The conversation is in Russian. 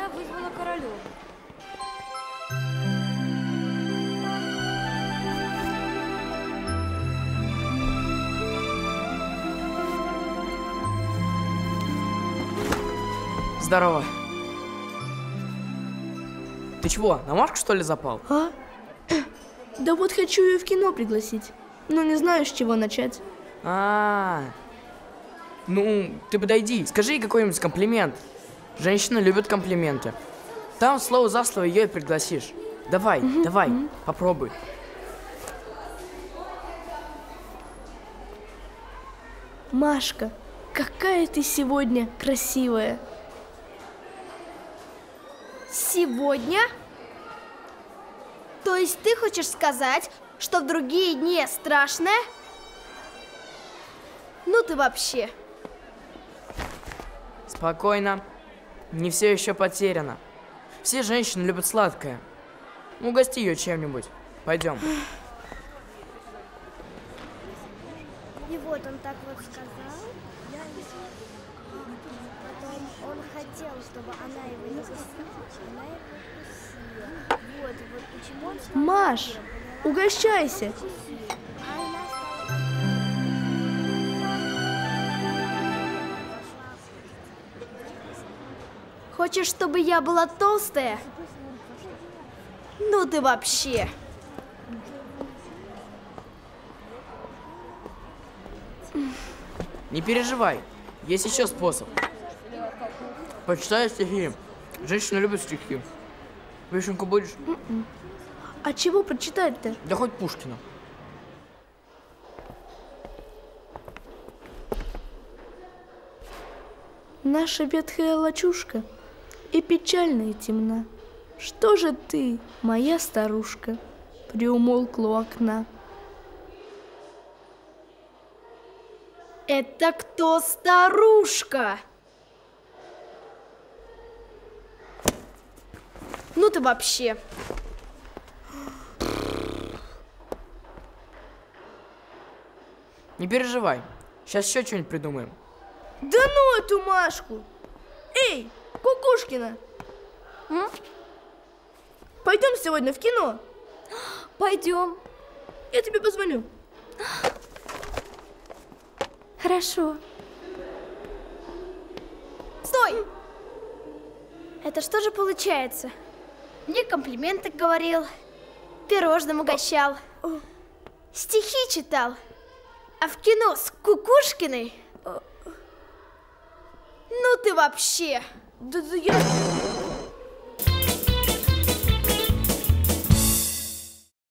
я вызвала королю. Здорово. Ты чего, на Машку, что ли, запал? А? Да вот хочу ее в кино пригласить, но не знаю, с чего начать. Ну, ты подойди, скажи ей какой-нибудь комплимент. Женщины любят комплименты. Там слово за слово ее и пригласишь. Давай, попробуй. Машка, какая ты сегодня красивая. Сегодня? То есть ты хочешь сказать, что в другие дни я страшная? Ну ты вообще. Спокойно. Не все еще потеряно. Все женщины любят сладкое. Угости ее чем-нибудь. Пойдем. И вот он так вот сказал. Потом он хотел, чтобы она его не укусила. Она его укусила. Вот почему он сказал. Маш, угощайся. Хочешь, чтобы я была толстая? Ну ты вообще. Не переживай. Есть еще способ. Почитай стихи. Женщины любят стихи. Вишенку будешь? А чего прочитать-то? Да хоть Пушкина. Наша ветхая лачушка и печальная темна. Что же ты, моя старушка, приумолкла у окна? Это кто старушка? Ну ты вообще. Не переживай. Сейчас еще что-нибудь придумаем. Да ну эту Машку! Эй, Кукушкина! Пойдем сегодня в кино? Пойдем. Я тебе позвоню. Хорошо. Стой! Это что же получается? Мне комплименты говорил, пирожным угощал, стихи читал, а в кино с Кукушкиной? Ну ты вообще! Да я...